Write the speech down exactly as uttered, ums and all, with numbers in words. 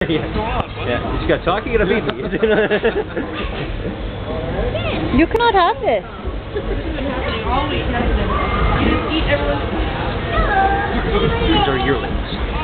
yeah. yeah. You just got talking and a baby. You cannot have this. These are yearlings.